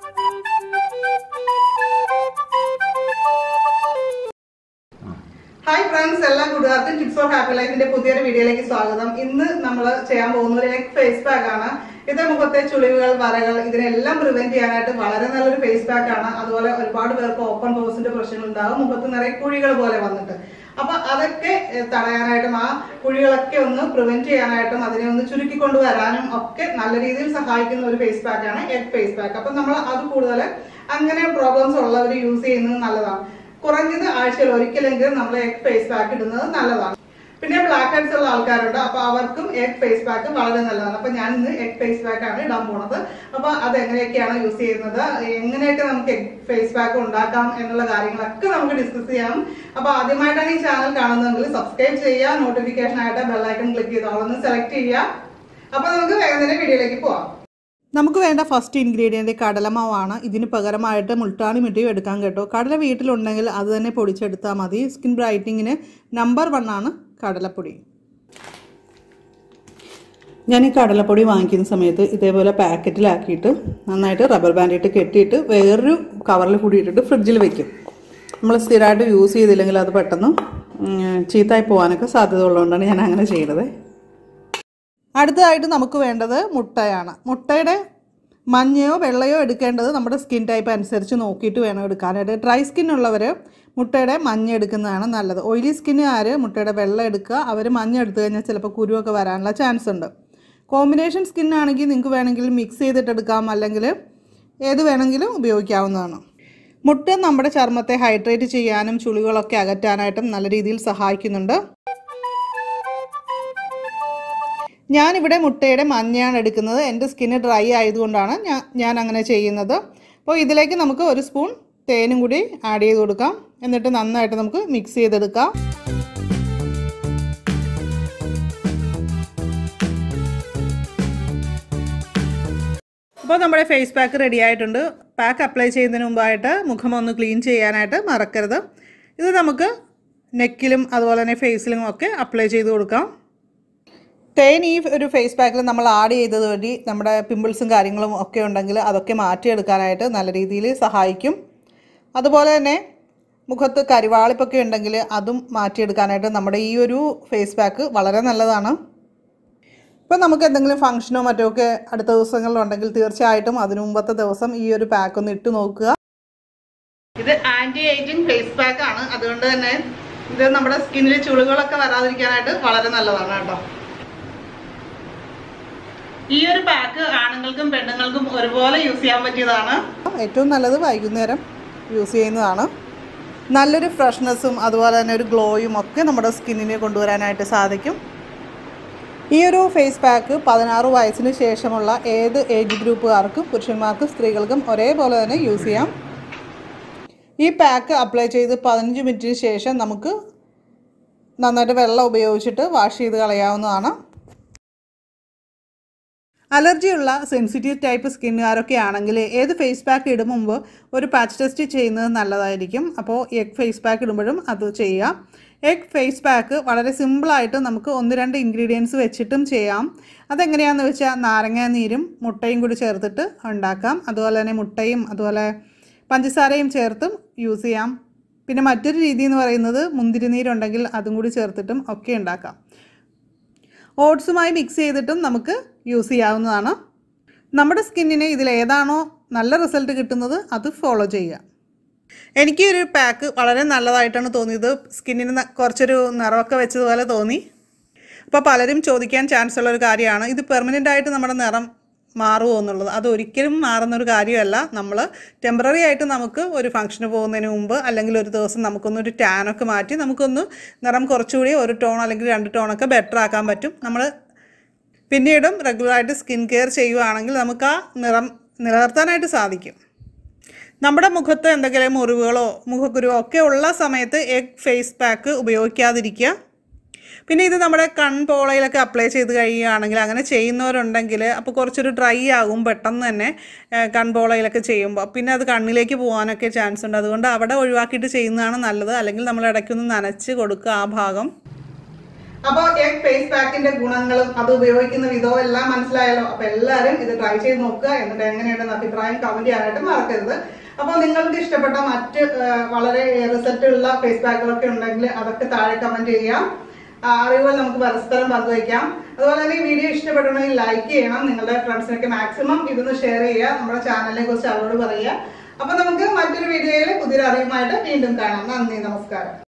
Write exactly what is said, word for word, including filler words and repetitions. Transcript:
Hi friends, എല്ലാ കൂട്ടുകാർക്കും tips four happy ലൈഫിന്റെ പുതിയൊരു വീഡിയോയിലേക്ക് സ്വാഗതം. ഇന്ന് നമ്മൾ ചെയ്യാൻ പോകുന്ന ഒരു എഗ് ഫേസ് പാക്ക് ആണ്. ഇത് മുഖത്തെ ചുളിവുകൾ, വരകൾ ഇതിനെല്ലാം പ്രിവെന്റ് ചെയ്യാനായിട്ട് വളരെ നല്ലൊരു ഫേസ് പാക്ക് ആണ്. അതുപോലെ ഒരുപാട് പേർക്ക് ഓപ്പൺ പോസിന്റെ പ്രശ്നങ്ങൾ ഉണ്ടാകും, മുഖത്ത് നിറയെ കുഴികൾ പോലെ വന്നിട്ട്. അപ്പൊ അതൊക്കെ തടയാനായിട്ടും ആ കുഴികളൊക്കെ ഒന്ന് പ്രിവെന്റ് ചെയ്യാനായിട്ടും അതിനെ ഒന്ന് ചുരുക്കിക്കൊണ്ടുവരാനും ഒക്കെ നല്ല രീതിയിൽ സഹായിക്കുന്ന ഒരു ഫേസ് പാക്ക് ആണ് എഗ് ഫേസ് പാക്ക്. അപ്പൊ നമ്മൾ അത് കൂടുതൽ അങ്ങനെ പ്രോബ്ലംസ് ഉള്ളവർ യൂസ് ചെയ്യുന്നത് നല്ലതാണ്. കുറഞ്ഞത് ആഴ്ചയിൽ ഒരിക്കലെങ്കിലും നമ്മൾ എഗ് ഫേസ് പാക്ക് ഇടുന്നത് നല്ലതാണ്. പിന്നെ ബ്ലാക്ക് ഹെഡ്സ് ഉള്ള ആൾക്കാരുണ്ട്, അപ്പൊ അവർക്കും എഗ് ഫേസ് പാക്ക് വളരെ നല്ലതാണ്. അപ്പൊ ഞാൻ ഇന്ന് എഗ് ഫേസ് പാക്ക് ആണ് ഇടാൻ പോണത്. അപ്പൊ അത് എങ്ങനെയൊക്കെയാണ് യൂസ് ചെയ്യുന്നത്, എങ്ങനെയൊക്കെ നമുക്ക് എഗ് ഫേസ് പാക്ക് ഉണ്ടാക്കാം എന്നുള്ള കാര്യങ്ങളൊക്കെ നമുക്ക് ഡിസ്കസ് ചെയ്യാം. അപ്പൊ ആദ്യമായിട്ടാണ് ഈ ചാനൽ കാണുന്നതെങ്കിൽ സബ്സ്ക്രൈബ് ചെയ്യുക, നോട്ടിഫിക്കേഷൻ ആയിട്ട് ബെല്ലൈക്കൺ ക്ലിക്ക് ചെയ്തോളൊന്ന് സെലക്ട് ചെയ്യുക. അപ്പൊ നമുക്ക് വേഗം തന്നെ വീഡിയോയിലേക്ക് പോവാം. നമുക്ക് വേണ്ട ഫസ്റ്റ് ഇൻഗ്രീഡിയൻറ്റ് കടലമാവാണ്. ഇതിന് പകരമായിട്ട് മുൾട്ടാണി മിട്ടിയും എടുക്കാൻ കേട്ടോ. കടല വീട്ടിലുണ്ടെങ്കിൽ അത് തന്നെ പൊടിച്ചെടുത്താൽ മതി. സ്കിൻ ബ്രൈറ്റിങ്ങിന് നമ്പർ വൺ ആണ് കടലപ്പൊടി. ഞാൻ ഈ കടലപ്പൊടി വാങ്ങിക്കുന്ന സമയത്ത് ഇതേപോലെ പാക്കറ്റിലാക്കിയിട്ട് നന്നായിട്ട് റബ്ബർ ബാൻഡ് ഇട്ട് കെട്ടിയിട്ട് വേറൊരു കവറിൽ കൂടി ഇട്ടിട്ട് ഫ്രിഡ്ജിൽ വെക്കും. നമ്മൾ സ്ഥിരമായിട്ട് യൂസ് ചെയ്തില്ലെങ്കിൽ അത് പെട്ടെന്ന് ചീത്തയായി പോകാനൊക്കെ സാധ്യത ഉള്ളതുകൊണ്ടാണ് ഞാൻ അങ്ങനെ ചെയ്യുന്നത്. അടുത്തതായിട്ട് നമുക്ക് വേണ്ടത് മുട്ടയാണ്. മുട്ടയുടെ മഞ്ഞയോ വെള്ളയോ എടുക്കേണ്ടത് നമ്മുടെ സ്കിൻ ടൈപ്പ് അനുസരിച്ച് നോക്കിയിട്ട് വേണം എടുക്കാനായിട്ട്. ഡ്രൈ സ്കിന്നുള്ളവർ മുട്ടയുടെ മഞ്ഞ എടുക്കുന്നതാണ് നല്ലത്. ഓയിലി സ്കിന്നുകാർ മുട്ടയുടെ വെള്ളം എടുക്കുക. അവർ മഞ്ഞ എടുത്തു കഴിഞ്ഞാൽ ചിലപ്പോൾ കുരുവൊക്കെ വരാനുള്ള ചാൻസ് ഉണ്ട്. കോമ്പിനേഷൻ സ്കിന്നാണെങ്കിൽ നിങ്ങൾക്ക് വേണമെങ്കിൽ മിക്സ് ചെയ്തിട്ടെടുക്കാം, അല്ലെങ്കിൽ ഏത് വേണമെങ്കിലും ഉപയോഗിക്കാവുന്നതാണ്. മുട്ട നമ്മുടെ ചർമ്മത്തെ ഹൈഡ്രേറ്റ് ചെയ്യാനും ചുളികളൊക്കെ അകറ്റാനായിട്ടും നല്ല രീതിയിൽ സഹായിക്കുന്നുണ്ട്. ഞാനിവിടെ മുട്ടയുടെ മഞ്ഞയാണ് എടുക്കുന്നത്. എൻ്റെ സ്കിന്ന് ഡ്രൈ ആയതുകൊണ്ടാണ് ഞാൻ ഞാൻ അങ്ങനെ ചെയ്യുന്നത്. അപ്പോൾ ഇതിലേക്ക് നമുക്ക് ഒരു സ്പൂൺ തേനും കൂടി ആഡ് ചെയ്ത് കൊടുക്കാം. എന്നിട്ട് നന്നായിട്ട് നമുക്ക് മിക്സ് ചെയ്തെടുക്കാം. അപ്പോൾ നമ്മുടെ ഫേസ് പാക്ക് റെഡി ആയിട്ടുണ്ട്. പാക്ക് അപ്ലൈ ചെയ്യുന്നതിന് മുമ്പായിട്ട് മുഖം ഒന്ന് ക്ലീൻ ചെയ്യാനായിട്ട് മറക്കരുത്. ഇത് നമുക്ക് നെക്കിലും അതുപോലെ തന്നെ ഫേസിലും ഒക്കെ അപ്ലൈ ചെയ്ത് കൊടുക്കാം. തേൻ ഈ ഒരു ഫേസ് പാക്കിൽ നമ്മൾ ആഡ് ചെയ്തത് വഴി നമ്മുടെ പിമ്പിൾസും കാര്യങ്ങളും ഒക്കെ ഉണ്ടെങ്കിൽ അതൊക്കെ മാറ്റിയെടുക്കാനായിട്ട് നല്ല രീതിയിൽ സഹായിക്കും. അതുപോലെ തന്നെ മുഖത്ത് കരിവാളിപ്പൊക്കെ ഉണ്ടെങ്കിൽ അതും മാറ്റിയെടുക്കാനായിട്ട് നമ്മുടെ ഈ ഒരു ഫേസ് പാക്ക് വളരെ നല്ലതാണ്. ഇപ്പോൾ നമുക്ക് എന്തെങ്കിലും ഫംഗ്ഷനോ മറ്റോ ഒക്കെ അടുത്ത ദിവസങ്ങളിലുണ്ടെങ്കിൽ തീർച്ചയായിട്ടും അതിനു മുമ്പത്തെ ദിവസം ഈ ഒരു പാക്ക് ഒന്ന് ഇട്ട് നോക്കുക. ഇത് ആൻറ്റി ഏജിങ് ഫേസ് പാക്ക് ആണ്. അതുകൊണ്ട് തന്നെ ഇത് നമ്മുടെ സ്കിന്നിൽ ചുളികളൊക്കെ വരാതിരിക്കാനായിട്ട് വളരെ നല്ലതാണ് കേട്ടോ. ഈ ഒരു പാക്ക് ആണുങ്ങൾക്കും പെണ്ണുങ്ങൾക്കും ഒരുപോലെ യൂസ് ചെയ്യാൻ പറ്റിയതാണ്. ഏറ്റവും നല്ലത് വൈകുന്നേരം യൂസ് ചെയ്യുന്നതാണ്. നല്ലൊരു ഫ്രഷ്നെസ്സും അതുപോലെ തന്നെ ഒരു ഗ്ലോയും ഒക്കെ നമ്മുടെ സ്കിന്നിനെ കൊണ്ടുവരാനായിട്ട് സാധിക്കും. ഈ ഒരു ഫേസ് പാക്ക് പതിനാറ് വയസ്സിന് ശേഷമുള്ള ഏത് ഏജ് ഗ്രൂപ്പുകാർക്കും പുരുഷന്മാർക്കും സ്ത്രീകൾക്കും ഒരേപോലെ തന്നെ യൂസ് ചെയ്യാം. ഈ പാക്ക് അപ്ലൈ ചെയ്ത് പതിനഞ്ച് മിനിറ്റിന് ശേഷം നമുക്ക് നന്നായിട്ട് വെള്ളം ഉപയോഗിച്ചിട്ട് വാഷ് ചെയ്ത് കളയാവുന്നതാണ്. അലർജിയുള്ള സെൻസിറ്റീവ് ടൈപ്പ് സ്കിന്നുകാരൊക്കെ ആണെങ്കിൽ ഏത് ഫേസ് പാക്ക് ഇടും മുമ്പ് ഒരു പാച്ച് ടെസ്റ്റ് ചെയ്യുന്നത് നല്ലതായിരിക്കും. അപ്പോൾ എഗ് ഫേസ് പാക്ക് ഇടുമ്പോഴും അത് ചെയ്യുക. എഗ് ഫേസ് പാക്ക് വളരെ സിമ്പിളായിട്ട് നമുക്ക് ഒന്ന് രണ്ട് ഇൻഗ്രീഡിയൻസ് വെച്ചിട്ടും ചെയ്യാം. അതെങ്ങനെയാണെന്ന് വെച്ചാൽ നാരങ്ങ നീരും മുട്ടയും കൂടി ചേർത്തിട്ട് ഉണ്ടാക്കാം. അതുപോലെ തന്നെ മുട്ടയും അതുപോലെ പഞ്ചസാരയും ചേർത്തും യൂസ് ചെയ്യാം. പിന്നെ മറ്റൊരു രീതി എന്ന് പറയുന്നത് മുന്തിരി നീരുണ്ടെങ്കിൽ അതും കൂടി ചേർത്തിട്ടും ഒക്കെ ഉണ്ടാക്കാം. ഓട്സുമായി മിക്സ് ചെയ്തിട്ടും നമുക്ക് യൂസ് ചെയ്യാവുന്നതാണ്. നമ്മുടെ സ്കിന്നിന് ഇതിലേതാണോ നല്ല റിസൾട്ട് കിട്ടുന്നത് അത് ഫോളോ ചെയ്യുക. എനിക്ക് ഒരു പാക്ക് വളരെ നല്ലതായിട്ടാണ് തോന്നിയത്. സ്കിന്നിന് കുറച്ചൊരു നിറമൊക്കെ വെച്ചതുപോലെ തോന്നി. അപ്പോൾ പലരും ചോദിക്കാൻ ചാൻസ് ഉള്ളൊരു കാര്യമാണ്, ഇത് പെർമനൻ്റ് ആയിട്ട് നമ്മുടെ നിറം മാറുമോ എന്നുള്ളത്. അതൊരിക്കലും മാറുന്നൊരു കാര്യമല്ല. നമ്മൾ ടെമ്പററി ആയിട്ട് നമുക്ക് ഒരു ഫംഗ്ഷന് പോകുന്നതിന് മുമ്പ് അല്ലെങ്കിൽ ഒരു ദിവസം നമുക്കൊന്നൊരു ടാനൊക്കെ മാറ്റി നമുക്കൊന്ന് നിറം കുറച്ചുകൂടി ഒരു ടോൺ അല്ലെങ്കിൽ രണ്ട് ടോണൊക്കെ ബെറ്റർ ആക്കാൻ പറ്റും. നമ്മൾ പിന്നീടും റെഗുലറായിട്ട് സ്കിൻ കെയർ ചെയ്യുകയാണെങ്കിൽ നമുക്ക് ആ നിറം നിലനിർത്താനായിട്ട് സാധിക്കും. നമ്മുടെ മുഖത്ത് എന്തെങ്കിലും മുറിവുകളോ മുഖക്കുരുവോ ഒക്കെ ഉള്ള സമയത്ത് എഗ് ഫേസ് പാക്ക് ഉപയോഗിക്കാതിരിക്കുക. പിന്നെ ഇത് നമ്മുടെ കൺപോളയിലൊക്കെ അപ്ലൈ ചെയ്ത് കഴിയുകയാണെങ്കിൽ, അങ്ങനെ ചെയ്യുന്നവരുണ്ടെങ്കിൽ അപ്പോൾ കുറച്ചൊരു ഡ്രൈ ആകും പെട്ടെന്ന് തന്നെ കൺപോളയിലൊക്കെ ചെയ്യുമ്പോൾ. പിന്നെ അത് കണ്ണിലേക്ക് പോകാനൊക്കെ ചാൻസ് ഉണ്ട്. അതുകൊണ്ട് അവിടെ ഒഴിവാക്കിയിട്ട് ചെയ്യുന്നതാണ് നല്ലത്. അല്ലെങ്കിൽ നമ്മൾ ഇടയ്ക്കൊന്ന് നനച്ച് കൊടുക്കുക ആ ഭാഗം. അപ്പോൾ എഗ് ഫേസ് പാക്കിന്റെ ഗുണങ്ങളും അത് ഉപയോഗിക്കുന്ന വിധവും എല്ലാം മനസ്സിലായല്ലോ. അപ്പൊ എല്ലാവരും ഇത് ട്രൈ ചെയ്ത് നോക്കുക. എന്നിട്ട് എങ്ങനെയുണ്ടെന്ന് അഭിപ്രായം കമന്റ് ചെയ്യാനായിട്ട് മറക്കരുത്. അപ്പോൾ നിങ്ങൾക്ക് ഇഷ്ടപ്പെട്ട മറ്റ് വളരെ റിസൾട്ട് ഉള്ള ഫേസ് പാക്കുകളൊക്കെ ഉണ്ടെങ്കിൽ അതൊക്കെ താഴെ കമന്റ് ചെയ്യാം. അറിവുകൾ നമുക്ക് പരസ്പരം പങ്കുവയ്ക്കാം. അതുപോലെ തന്നെ ഈ വീഡിയോ ഇഷ്ടപ്പെടണമെങ്കിൽ ലൈക്ക് ചെയ്യണം. നിങ്ങളുടെ ഫ്രണ്ട്സിനൊക്കെ മാക്സിമം ഇതൊന്ന് ഷെയർ ചെയ്യുക. നമ്മുടെ ചാനലിനെ കുറിച്ച് അവരോട് പറയുക. അപ്പൊ നമുക്ക് മറ്റൊരു വീഡിയോയിൽ പുതിയൊരു അറിവുമായിട്ട് വീണ്ടും കാണാം. നന്ദി, നമസ്കാരം.